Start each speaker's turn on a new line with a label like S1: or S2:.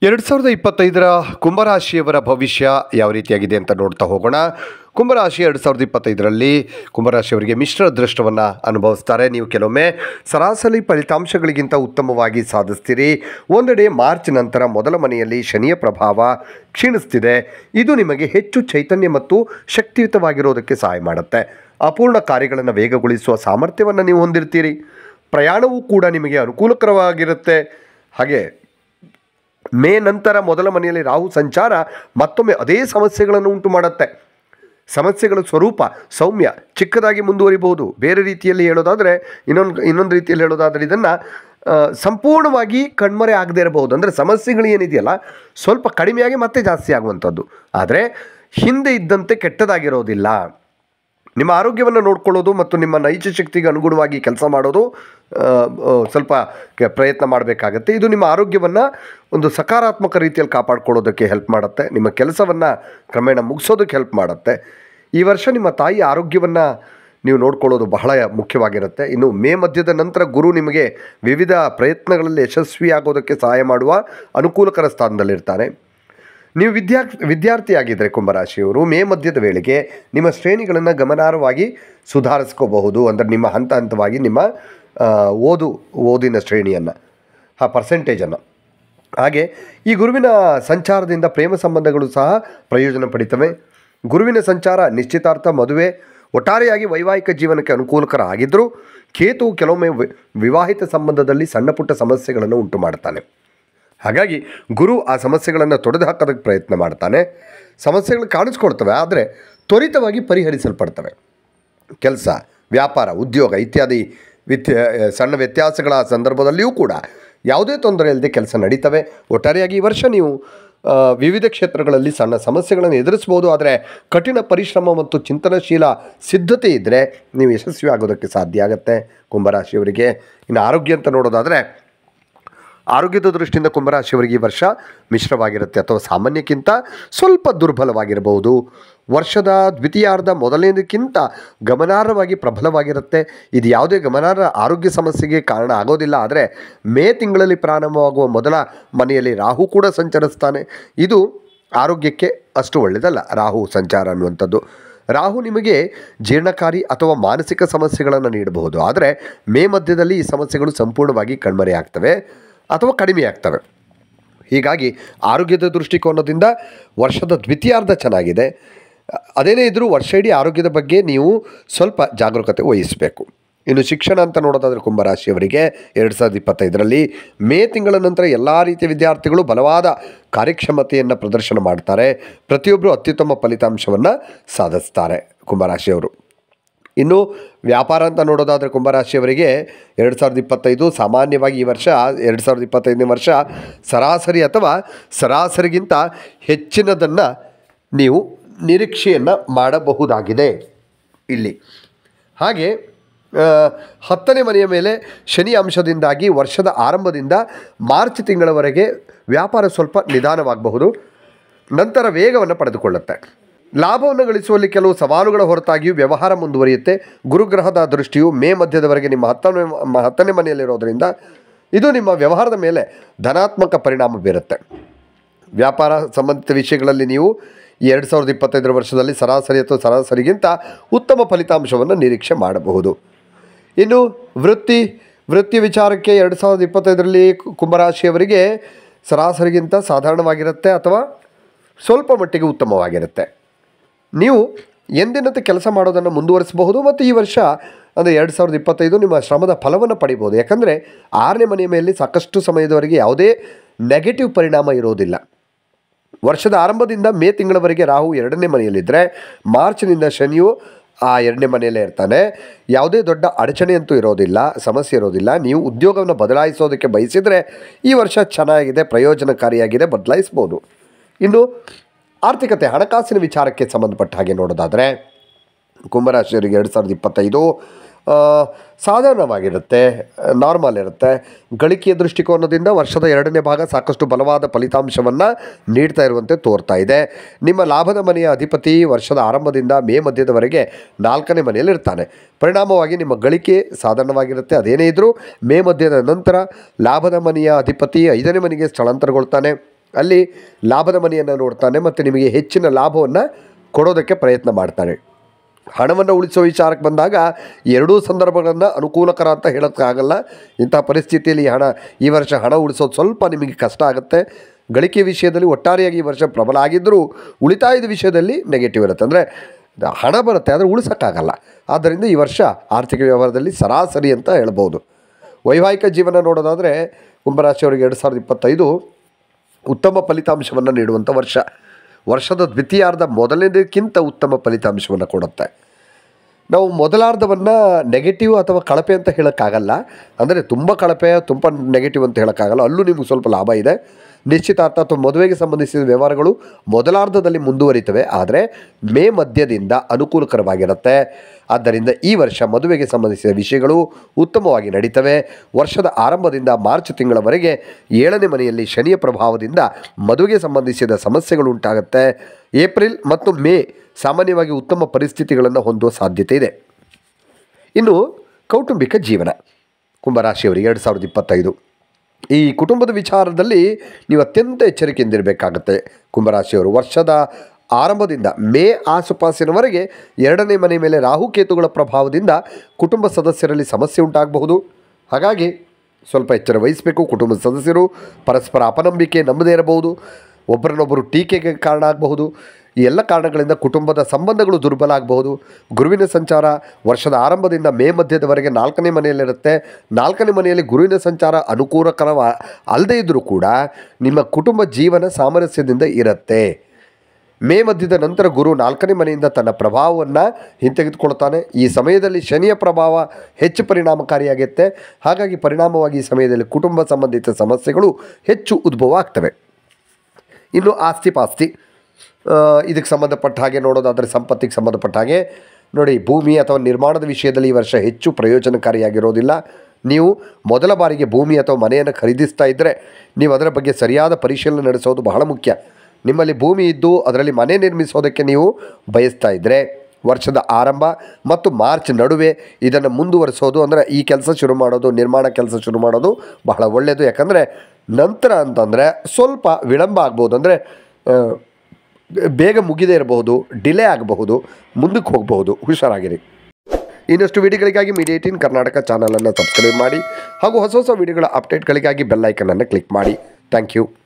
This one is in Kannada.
S1: 2025ರ ಕುಂಭರಾಶಿಯವರ ಭವಿಷ್ಯ ಯಾವ ರೀತಿಯಾಗಿದೆ ಅಂತ ನೋಡ್ತಾ ಹೋಗೋಣ. ಕುಂಭರಾಶಿ 2025ರಲ್ಲಿ ಕುಂಭರಾಶಿಯವರಿಗೆ ಮಿಶ್ರ ಅದೃಷ್ಟವನ್ನು ಅನುಭವಿಸ್ತಾರೆ. ನೀವು ಕೆಲವೊಮ್ಮೆ ಸರಾಸರಿ ಫಲಿತಾಂಶಗಳಿಗಿಂತ ಉತ್ತಮವಾಗಿ ಸಾಧಿಸ್ತೀರಿ. ಒಂದೆಡೆ ಮಾರ್ಚ್ ನಂತರ ಮೊದಲ ಮನೆಯಲ್ಲಿ ಶನಿಯ ಪ್ರಭಾವ ಕ್ಷೀಣಿಸ್ತಿದೆ. ಇದು ನಿಮಗೆ ಹೆಚ್ಚು ಚೈತನ್ಯ ಮತ್ತು ಶಕ್ತಿಯುತವಾಗಿರೋದಕ್ಕೆ ಸಹಾಯ ಮಾಡುತ್ತೆ. ಅಪೂರ್ಣ ಕಾರ್ಯಗಳನ್ನು ವೇಗಗೊಳಿಸುವ ಸಾಮರ್ಥ್ಯವನ್ನು ನೀವು ಹೊಂದಿರ್ತೀರಿ. ಪ್ರಯಾಣವೂ ಕೂಡ ನಿಮಗೆ ಅನುಕೂಲಕರವಾಗಿರುತ್ತೆ. ಹಾಗೆ ಮೇ ನಂತರ ಮೊದಲ ಮನೆಯಲ್ಲಿ ರಾಹು ಸಂಚಾರ ಮತ್ತೊಮ್ಮೆ ಅದೇ ಸಮಸ್ಯೆಗಳನ್ನು ಉಂಟು ಮಾಡುತ್ತೆ. ಸಮಸ್ಯೆಗಳ ಸ್ವರೂಪ ಸೌಮ್ಯ ಚಿಕ್ಕದಾಗಿ ಮುಂದುವರಿಬಹುದು. ಬೇರೆ ರೀತಿಯಲ್ಲಿ ಹೇಳೋದಾದರೆ ಇನ್ನೊಂದು ರೀತಿಯಲ್ಲಿ ಹೇಳೋದಾದರೆ ಇದನ್ನು ಸಂಪೂರ್ಣವಾಗಿ ಕಣ್ಮರೆ ಆಗದೇ ಇರಬಹುದು. ಅಂದರೆ ಸಮಸ್ಯೆಗಳು ಏನಿದೆಯಲ್ಲ ಸ್ವಲ್ಪ ಕಡಿಮೆಯಾಗಿ ಮತ್ತೆ ಜಾಸ್ತಿ ಆಗುವಂಥದ್ದು, ಆದರೆ ಹಿಂದೆ ಇದ್ದಂತೆ ಕೆಟ್ಟದಾಗಿರೋದಿಲ್ಲ. ನಿಮ್ಮ ಆರೋಗ್ಯವನ್ನು ನೋಡ್ಕೊಳ್ಳೋದು ಮತ್ತು ನಿಮ್ಮ ನೈಜ ಶಕ್ತಿಗೆ ಅನುಗುಣವಾಗಿ ಕೆಲಸ ಮಾಡೋದು ಸ್ವಲ್ಪ ಪ್ರಯತ್ನ ಮಾಡಬೇಕಾಗತ್ತೆ. ಇದು ನಿಮ್ಮ ಆರೋಗ್ಯವನ್ನು ಒಂದು ಸಕಾರಾತ್ಮಕ ರೀತಿಯಲ್ಲಿ ಕಾಪಾಡ್ಕೊಳ್ಳೋದಕ್ಕೆ ಹೆಲ್ಪ್ ಮಾಡುತ್ತೆ. ನಿಮ್ಮ ಕೆಲಸವನ್ನು ಕ್ರಮೇಣ ಮುಗಿಸೋದಕ್ಕೆ ಹೆಲ್ಪ್ ಮಾಡುತ್ತೆ. ಈ ವರ್ಷ ನಿಮ್ಮ ತಾಯಿ ಆರೋಗ್ಯವನ್ನು ನೀವು ನೋಡ್ಕೊಳ್ಳೋದು ಬಹಳ ಮುಖ್ಯವಾಗಿರುತ್ತೆ. ಇನ್ನು ಮೇ ಮಧ್ಯದ ನಂತರ ಗುರು ನಿಮಗೆ ವಿವಿಧ ಪ್ರಯತ್ನಗಳಲ್ಲಿ ಯಶಸ್ವಿಯಾಗೋದಕ್ಕೆ ಸಹಾಯ ಮಾಡುವ ಅನುಕೂಲಕರ ಸ್ಥಾನದಲ್ಲಿರ್ತಾನೆ. ನೀವು ವಿದ್ಯಾರ್ಥಿಯಾಗಿದ್ದರೆ ಕುಂಭರಾಶಿಯವರು ಮೇ ಮಧ್ಯದ ವೇಳೆಗೆ ನಿಮ್ಮ ಶ್ರೇಣಿಗಳನ್ನು ಗಮನಾರ್ಹವಾಗಿ ಸುಧಾರಿಸ್ಕೋಬಹುದು. ಅಂದರೆ ನಿಮ್ಮ ಹಂತ ಹಂತವಾಗಿ ನಿಮ್ಮ ಓದಿನ ಶ್ರೇಣಿಯನ್ನು ಪರ್ಸೆಂಟೇಜನ್ನು. ಹಾಗೆ ಈ ಗುರುವಿನ ಸಂಚಾರದಿಂದ ಪ್ರೇಮ ಸಂಬಂಧಗಳು ಸಹ ಪ್ರಯೋಜನ ಪಡಿತವೆ. ಗುರುವಿನ ಸಂಚಾರ ನಿಶ್ಚಿತಾರ್ಥ, ಮದುವೆ, ಒಟ್ಟಾರೆಯಾಗಿ ವೈವಾಹಿಕ ಜೀವನಕ್ಕೆ ಅನುಕೂಲಕರ ಆಗಿದ್ದರೂ ಕೇತು ಕೆಲವೊಮ್ಮೆ ವಿವಾಹಿತ ಸಂಬಂಧದಲ್ಲಿ ಸಣ್ಣ ಪುಟ್ಟ ಸಮಸ್ಯೆಗಳನ್ನು ಉಂಟು ಮಾಡ್ತಾನೆ. ಹಾಗಾಗಿ ಗುರು ಆ ಸಮಸ್ಯೆಗಳನ್ನು ತೊಡೆದು ಹಾಕೋದಕ್ಕೆ ಪ್ರಯತ್ನ ಮಾಡ್ತಾನೆ. ಸಮಸ್ಯೆಗಳು ಕಾಣಿಸ್ಕೊಳ್ತವೆ, ಆದರೆ ತ್ವರಿತವಾಗಿ ಪರಿಹರಿಸಲ್ಪಡ್ತವೆ. ಕೆಲಸ, ವ್ಯಾಪಾರ, ಉದ್ಯೋಗ ಇತ್ಯಾದಿ ಸಣ್ಣ ವ್ಯತ್ಯಾಸಗಳ ಸಂದರ್ಭದಲ್ಲಿಯೂ ಕೂಡ ಯಾವುದೇ ತೊಂದರೆ ಇಲ್ಲದೆ ಕೆಲಸ ನಡೀತವೆ. ಒಟ್ಟಾರೆಯಾಗಿ ಈ ವರ್ಷ ನೀವು ವಿವಿಧ ಕ್ಷೇತ್ರಗಳಲ್ಲಿ ಸಣ್ಣ ಸಮಸ್ಯೆಗಳನ್ನು ಎದುರಿಸ್ಬೋದು. ಆದರೆ ಕಠಿಣ ಪರಿಶ್ರಮ ಮತ್ತು ಚಿಂತನಶೀಲ ಸಿದ್ಧತೆ ಇದ್ದರೆ ನೀವು ಯಶಸ್ವಿ ಆಗೋದಕ್ಕೆ ಸಾಧ್ಯ ಆಗುತ್ತೆ ಕುಂಭರಾಶಿಯವರಿಗೆ. ಇನ್ನು ಆರೋಗ್ಯ ಅಂತ ನೋಡೋದಾದರೆ ಆರೋಗ್ಯದ ದೃಷ್ಟಿಯಿಂದ ಕುಂಭರಾಶಿಯವರಿಗೆ ಈ ವರ್ಷ ಮಿಶ್ರವಾಗಿರುತ್ತೆ ಅಥವಾ ಸಾಮಾನ್ಯಕ್ಕಿಂತ ಸ್ವಲ್ಪ ದುರ್ಬಲವಾಗಿರಬಹುದು. ವರ್ಷದ ದ್ವಿತೀಯಾರ್ಧ ಮೊದಲನೇದಕ್ಕಿಂತ ಗಮನಾರ್ಹವಾಗಿ ಪ್ರಬಲವಾಗಿರುತ್ತೆ. ಇದು ಯಾವುದೇ ಗಮನಾರ್ಹ ಆರೋಗ್ಯ ಸಮಸ್ಯೆಗೆ ಕಾರಣ ಆಗೋದಿಲ್ಲ. ಆದರೆ ಮೇ ತಿಂಗಳಲ್ಲಿ ಪ್ರಾರಂಭವಾಗುವ ಮೊದಲ ಮನೆಯಲ್ಲಿ ರಾಹು ಕೂಡ ಸಂಚರಿಸ್ತಾನೆ. ಇದು ಆರೋಗ್ಯಕ್ಕೆ ಅಷ್ಟು ಒಳ್ಳೆಯದಲ್ಲ ರಾಹು ಸಂಚಾರ ಅನ್ನುವಂಥದ್ದು. ರಾಹು ನಿಮಗೆ ಜೀರ್ಣಕಾರಿ ಅಥವಾ ಮಾನಸಿಕ ಸಮಸ್ಯೆಗಳನ್ನು ನೀಡಬಹುದು. ಆದರೆ ಮೇ ಮಧ್ಯದಲ್ಲಿ ಈ ಸಮಸ್ಯೆಗಳು ಸಂಪೂರ್ಣವಾಗಿ ಕಣ್ಮರೆಯಾಗ್ತವೆ ಅಥವಾ ಕಡಿಮೆಯಾಗ್ತವೆ. ಹೀಗಾಗಿ ಆರೋಗ್ಯದ ದೃಷ್ಟಿಕೋನದಿಂದ ವರ್ಷದ ದ್ವಿತೀಯಾರ್ಧ ಚೆನ್ನಾಗಿದೆ. ಅದೇನೇ ಇದ್ದರೂ ವರ್ಷ ಇಡೀ ಆರೋಗ್ಯದ ಬಗ್ಗೆ ನೀವು ಸ್ವಲ್ಪ ಜಾಗರೂಕತೆ ವಹಿಸಬೇಕು. ಇನ್ನು ಶಿಕ್ಷಣ ಅಂತ ನೋಡೋದಾದರೆ ಕುಂಭರಾಶಿಯವರಿಗೆ 2025ರಲ್ಲಿ ಮೇ ತಿಂಗಳ ನಂತರ ಎಲ್ಲ ರೀತಿಯ ವಿದ್ಯಾರ್ಥಿಗಳು ಬಲವಾದ ಕಾರ್ಯಕ್ಷಮತೆಯನ್ನು ಪ್ರದರ್ಶನ ಮಾಡ್ತಾರೆ. ಪ್ರತಿಯೊಬ್ಬರು ಅತ್ಯುತ್ತಮ ಫಲಿತಾಂಶವನ್ನು ಸಾಧಿಸ್ತಾರೆ ಕುಂಭರಾಶಿಯವರು. ಇನ್ನು ವ್ಯಾಪಾರ ಅಂತ ನೋಡೋದಾದರೆ ಕುಂಭರಾಶಿಯವರಿಗೆ 2025 ಸಾಮಾನ್ಯವಾಗಿ ಈ ವರ್ಷ 2025ನೇ ವರ್ಷ ಸರಾಸರಿ ಅಥವಾ ಸರಾಸರಿಗಿಂತ ಹೆಚ್ಚಿನದನ್ನು ನೀವು ನಿರೀಕ್ಷೆಯನ್ನು ಮಾಡಬಹುದಾಗಿದೆ ಇಲ್ಲಿ. ಹಾಗೆ 10ನೇ ಮನೆಯ ಮೇಲೆ ಶನಿ ಅಂಶದಿಂದಾಗಿ ವರ್ಷದ ಆರಂಭದಿಂದ ಮಾರ್ಚ್ ತಿಂಗಳವರೆಗೆ ವ್ಯಾಪಾರ ಸ್ವಲ್ಪ ನಿಧಾನವಾಗಬಹುದು, ನಂತರ ವೇಗವನ್ನು ಪಡೆದುಕೊಳ್ಳುತ್ತೆ. ಲಾಭವನ್ನು ಗಳಿಸುವಲ್ಲಿ ಕೆಲವು ಸವಾಲುಗಳ ಹೊರತಾಗಿಯೂ ವ್ಯವಹಾರ ಮುಂದುವರಿಯುತ್ತೆ. ಗುರುಗ್ರಹದ ದೃಷ್ಟಿಯು ಮೇ ಮಧ್ಯದವರೆಗೆ ನಿಮ್ಮ 10ನೇ ಮನೆಯಲ್ಲಿರೋದರಿಂದ ಇದು ನಿಮ್ಮ ವ್ಯವಹಾರದ ಮೇಲೆ ಧನಾತ್ಮಕ ಪರಿಣಾಮ ಬೀರುತ್ತೆ. ವ್ಯಾಪಾರ ಸಂಬಂಧಿತ ವಿಷಯಗಳಲ್ಲಿ ನೀವು ಈ 2025ರ ವರ್ಷದಲ್ಲಿ ಸರಾಸರಿ ಅಥವಾ ಸರಾಸರಿಗಿಂತ ಉತ್ತಮ ಫಲಿತಾಂಶವನ್ನು ನಿರೀಕ್ಷೆ ಮಾಡಬಹುದು. ಇನ್ನು ವೃತ್ತಿ ವಿಚಾರಕ್ಕೆ 2025ರಲ್ಲಿ ಕುಂಭರಾಶಿಯವರಿಗೆ ಸರಾಸರಿಗಿಂತ ಸಾಧಾರಣವಾಗಿರುತ್ತೆ ಅಥವಾ ಸ್ವಲ್ಪ ಮಟ್ಟಿಗೆ ಉತ್ತಮವಾಗಿರುತ್ತೆ. ನೀವು ಎಂದಿನಂತೆ ಕೆಲಸ ಮಾಡೋದನ್ನು ಮುಂದುವರಿಸಬಹುದು ಮತ್ತು ಈ ವರ್ಷ ಅಂದರೆ 2025 ನಿಮ್ಮ ಶ್ರಮದ ಫಲವನ್ನು ಪಡಿಬೋದು. ಯಾಕಂದರೆ 6ನೇ ಮನೆಯ ಮೇಲೆ ಸಾಕಷ್ಟು ಸಮಯದವರೆಗೆ ಯಾವುದೇ ನೆಗೆಟಿವ್ ಪರಿಣಾಮ ಇರೋದಿಲ್ಲ. ವರ್ಷದ ಆರಂಭದಿಂದ ಮೇ ತಿಂಗಳವರೆಗೆ ರಾಹು 2ನೇ ಮನೆಯಲ್ಲಿದ್ದರೆ ಮಾರ್ಚ್ನಿಂದ ಶನಿಯು ಆ 2ನೇ ಮನೆಯಲ್ಲೇ ಇರ್ತಾನೆ. ಯಾವುದೇ ದೊಡ್ಡ ಅಡಚಣೆ ಅಂತೂ ಇರೋದಿಲ್ಲ, ಸಮಸ್ಯೆ ಇರೋದಿಲ್ಲ. ನೀವು ಉದ್ಯೋಗವನ್ನು ಬದಲಾಯಿಸೋದಕ್ಕೆ ಬಯಸಿದರೆ ಈ ವರ್ಷ ಚೆನ್ನಾಗಿದೆ, ಪ್ರಯೋಜನಕಾರಿಯಾಗಿದೆ, ಬದಲಾಯಿಸ್ಬೋದು. ಇನ್ನು ಆರ್ಥಿಕತೆ, ಹಣಕಾಸಿನ ವಿಚಾರಕ್ಕೆ ಸಂಬಂಧಪಟ್ಟ ಹಾಗೆ ನೋಡೋದಾದರೆ ಕುಂಭರಾಶಿಯವರಿಗೆ 2025 ಸಾಧಾರಣವಾಗಿರುತ್ತೆ, ನಾರ್ಮಲ್ ಇರುತ್ತೆ. ಗಳಿಕೆಯ ದೃಷ್ಟಿಕೋನದಿಂದ ವರ್ಷದ 2ನೇ ಭಾಗ ಸಾಕಷ್ಟು ಬಲವಾದ ಫಲಿತಾಂಶವನ್ನು ನೀಡ್ತಾ ಇರುವಂತೆ ತೋರ್ತಾ ಇದೆ. ನಿಮ್ಮ ಲಾಭದ ಮನೆಯ ಅಧಿಪತಿ ವರ್ಷದ ಆರಂಭದಿಂದ ಮೇ ಮಧ್ಯದವರೆಗೆ 4ನೇ ಮನೆಯಲ್ಲಿರ್ತಾನೆ. ಪರಿಣಾಮವಾಗಿ ನಿಮ್ಮ ಗಳಿಕೆ ಸಾಧಾರಣವಾಗಿರುತ್ತೆ. ಅದೇನೇ ಇದ್ದರೂ ಮೇ ಮಧ್ಯದ ನಂತರ ಲಾಭದ ಮನೆಯ ಅಧಿಪತಿ 5ನೇ ಮನೆಗೆ ಸ್ಥಳಾಂತರಗೊಳ್ತಾನೆ. ಅಲ್ಲಿ ಲಾಭದ ಮನೆಯನ್ನು ನೋಡ್ತಾನೆ ಮತ್ತು ನಿಮಗೆ ಹೆಚ್ಚಿನ ಲಾಭವನ್ನು ಕೊಡೋದಕ್ಕೆ ಪ್ರಯತ್ನ ಮಾಡ್ತಾನೆ. ಹಣವನ್ನು ಉಳಿಸೋ ವಿಚಾರಕ್ಕೆ ಬಂದಾಗ ಎರಡೂ ಸಂದರ್ಭಗಳನ್ನು ಅನುಕೂಲಕರ ಅಂತ ಹೇಳೋಕ್ಕಾಗಲ್ಲ. ಇಂಥ ಪರಿಸ್ಥಿತಿಯಲ್ಲಿ ಈ ವರ್ಷ ಹಣ ಉಳಿಸೋದು ಸ್ವಲ್ಪ ನಿಮಗೆ ಕಷ್ಟ ಆಗುತ್ತೆ. ಗಳಿಕೆ ವಿಷಯದಲ್ಲಿ ಒಟ್ಟಾರೆಯಾಗಿ ಈ ವರ್ಷ ಪ್ರಬಲ ಆಗಿದ್ದರೂ ಉಳಿತಾಯದ ವಿಷಯದಲ್ಲಿ ನೆಗೆಟಿವ್ ಇರುತ್ತೆ. ಅಂದರೆ ಹಣ ಬರುತ್ತೆ ಆದರೆ ಉಳಿಸೋಕ್ಕಾಗಲ್ಲ. ಆದ್ದರಿಂದ ಈ ವರ್ಷ ಆರ್ಥಿಕ ವ್ಯವಹಾರದಲ್ಲಿ ಸರಾಸರಿ ಅಂತ ಹೇಳ್ಬೋದು. ವೈವಾಹಿಕ ಜೀವನ ನೋಡೋದಾದರೆ ಕುಂಭರಾಶಿಯವರಿಗೆ 2025 ಉತ್ತಮ ಫಲಿತಾಂಶವನ್ನು ನೀಡುವಂಥ ವರ್ಷ. ವರ್ಷದ ದ್ವಿತೀಯಾರ್ಧ ಮೊದಲನೇದಕ್ಕಿಂತ ಉತ್ತಮ ಫಲಿತಾಂಶವನ್ನು ಕೊಡುತ್ತೆ. ನಾವು ಮೊದಲಾರ್ಧವನ್ನು ನೆಗೆಟಿವ್ ಅಥವಾ ಕಳಪೆ ಅಂತ ಹೇಳೋಕ್ಕಾಗಲ್ಲ. ಅಂದರೆ ತುಂಬ ಕಳಪೆ ತುಂಬ ನೆಗೆಟಿವ್ ಅಂತ ಹೇಳೋಕ್ಕಾಗಲ್ಲ. ಅಲ್ಲೂ ನಿಮಗೆ ಸ್ವಲ್ಪ ಲಾಭ ಇದೆ. ನಿಶ್ಚಿತಾರ್ಥ ಅಥವಾ ಮದುವೆಗೆ ಸಂಬಂಧಿಸಿದ ವ್ಯವಹಾರಗಳು ಮೊದಲಾರ್ಧದಲ್ಲಿ ಮುಂದುವರಿತವೆ, ಆದರೆ ಮೇ ಮಧ್ಯದಿಂದ ಅನುಕೂಲಕರವಾಗಿರುತ್ತೆ. ಆದ್ದರಿಂದ ಈ ವರ್ಷ ಮದುವೆಗೆ ಸಂಬಂಧಿಸಿದ ವಿಷಯಗಳು ಉತ್ತಮವಾಗಿ ನಡೀತವೆ. ವರ್ಷದ ಆರಂಭದಿಂದ ಮಾರ್ಚ್ ತಿಂಗಳವರೆಗೆ 7ನೇ ಮನೆಯಲ್ಲಿ ಶನಿಯ ಪ್ರಭಾವದಿಂದ ಮದುವೆಗೆ ಸಂಬಂಧಿಸಿದ ಸಮಸ್ಯೆಗಳು ಉಂಟಾಗುತ್ತೆ. ಏಪ್ರಿಲ್ ಮತ್ತು ಮೇ ಸಾಮಾನ್ಯವಾಗಿ ಉತ್ತಮ ಪರಿಸ್ಥಿತಿಗಳನ್ನು ಹೊಂದುವ ಸಾಧ್ಯತೆ ಇದೆ. ಇನ್ನು ಕೌಟುಂಬಿಕ ಜೀವನ ಕುಂಭರಾಶಿಯವರಿಗೆ 2025 ಈ ಕುಟುಂಬದ ವಿಚಾರದಲ್ಲಿ ನೀವು ಅತ್ಯಂತ ಎಚ್ಚರಿಕೆಯಿಂದಿರಬೇಕಾಗತ್ತೆ. ಕುಂಭರಾಶಿಯವರು ವರ್ಷದ ಆರಂಭದಿಂದ ಮೇ ಆಸುಪಾಸಿನವರೆಗೆ 2ನೇ ಮನೆ ಮೇಲೆ ರಾಹುಕೇತುಗಳ ಪ್ರಭಾವದಿಂದ ಕುಟುಂಬ ಸದಸ್ಯರಲ್ಲಿ ಸಮಸ್ಯೆ ಉಂಟಾಗಬಹುದು. ಹಾಗಾಗಿ ಸ್ವಲ್ಪ ಎಚ್ಚರ ವಹಿಸಬೇಕು. ಕುಟುಂಬದ ಸದಸ್ಯರು ಪರಸ್ಪರ ಅಪನಂಬಿಕೆ ನಂಬದೇ ಇರಬಹುದು. ಒಬ್ಬರನ್ನೊಬ್ಬರು ಟೀಕೆಗೆ ಕಾರಣ ಆಗಬಹುದು. ಈ ಎಲ್ಲ ಕಾರಣಗಳಿಂದ ಕುಟುಂಬದ ಸಂಬಂಧಗಳು ದುರ್ಬಲ ಆಗಬಹುದು. ಗುರುವಿನ ಸಂಚಾರ ವರ್ಷದ ಆರಂಭದಿಂದ ಮೇ ಮಧ್ಯದವರೆಗೆ 4ನೇ ಮನೆಯಲ್ಲಿರುತ್ತೆ. 4ನೇ ಮನೆಯಲ್ಲಿ ಗುರುವಿನ ಸಂಚಾರ ಅನುಕೂಲಕರ ಅಲ್ಲದೇ ಇದ್ದರೂ ಕೂಡ ನಿಮ್ಮ ಕುಟುಂಬ ಜೀವನ ಸಾಮರಸ್ಯದಿಂದ ಇರುತ್ತೆ. ಮೇ ಮಧ್ಯದ ನಂತರ ಗುರು 4ನೇ ಮನೆಯಿಂದ ತನ್ನ ಪ್ರಭಾವವನ್ನು ಹಿಂತೆಗೆದುಕೊಳ್ತಾನೆ. ಈ ಸಮಯದಲ್ಲಿ ಶನಿಯ ಪ್ರಭಾವ ಹೆಚ್ಚು ಪರಿಣಾಮಕಾರಿಯಾಗುತ್ತೆ. ಹಾಗಾಗಿ ಪರಿಣಾಮವಾಗಿ ಈ ಸಮಯದಲ್ಲಿ ಕುಟುಂಬ ಸಂಬಂಧಿತ ಸಮಸ್ಯೆಗಳು ಹೆಚ್ಚು ಉದ್ಭವ ಆಗ್ತವೆ. ಇನ್ನು ಆಸ್ತಿ ಪಾಸ್ತಿ ಇದಕ್ಕೆ ಸಂಬಂಧಪಟ್ಟ ಹಾಗೆ ನೋಡೋದಾದರೆ ಸಂಪತ್ತಿಗೆ ಸಂಬಂಧಪಟ್ಟ ಹಾಗೆ ನೋಡಿ, ಭೂಮಿ ಅಥವಾ ನಿರ್ಮಾಣದ ವಿಷಯದಲ್ಲಿ ಈ ವರ್ಷ ಹೆಚ್ಚು ಪ್ರಯೋಜನಕಾರಿಯಾಗಿರೋದಿಲ್ಲ. ನೀವು ಮೊದಲ ಬಾರಿಗೆ ಭೂಮಿ ಅಥವಾ ಮನೆಯನ್ನು ಖರೀದಿಸ್ತಾ ಇದ್ದರೆ ನೀವು ಅದರ ಬಗ್ಗೆ ಸರಿಯಾದ ಪರಿಶೀಲನೆ ನಡೆಸೋದು ಬಹಳ ಮುಖ್ಯ. ನಿಮ್ಮಲ್ಲಿ ಭೂಮಿ ಇದ್ದು ಅದರಲ್ಲಿ ಮನೆ ನಿರ್ಮಿಸೋದಕ್ಕೆ ನೀವು ಬಯಸ್ತಾ ಇದ್ದರೆ ವರ್ಷದ ಆರಂಭ ಮತ್ತು ಮಾರ್ಚ್ ನಡುವೆ ಇದನ್ನು ಮುಂದುವರಿಸೋದು, ಅಂದರೆ ಈ ಕೆಲಸ ಶುರು ಮಾಡೋದು, ನಿರ್ಮಾಣ ಕೆಲಸ ಶುರು ಮಾಡೋದು ಬಹಳ ಒಳ್ಳೆಯದು. ಯಾಕಂದರೆ ನಂತರ ಅಂತಂದರೆ ಸ್ವಲ್ಪ ವಿಳಂಬ ಆಗ್ಬೋದು. ಅಂದರೆ ಬೇಗ ಮುಗಿದೇ ಇರಬಹುದು, ಡಿಲೇ ಆಗಬಹುದು, ಮುಂದಕ್ಕೆ ಹೋಗಬಹುದು. ಹುಷಾರಾಗಿರಿ. ಇನ್ನಷ್ಟು ವಿಡಿಯೋಗಳಿಗಾಗಿ ಮೀಡಿಯಾ 18 ಕರ್ನಾಟಕ ಚಾನಲನ್ನು ಸಬ್ಸ್ಕ್ರೈಬ್ ಮಾಡಿ ಹಾಗೂ ಹೊಸ ಹೊಸ ವಿಡಿಯೋಗಳ ಅಪ್ಡೇಟ್ಗಳಿಗಾಗಿ ಬೆಲ್ ಐಕನನ್ನು ಕ್ಲಿಕ್ ಮಾಡಿ. Thank you.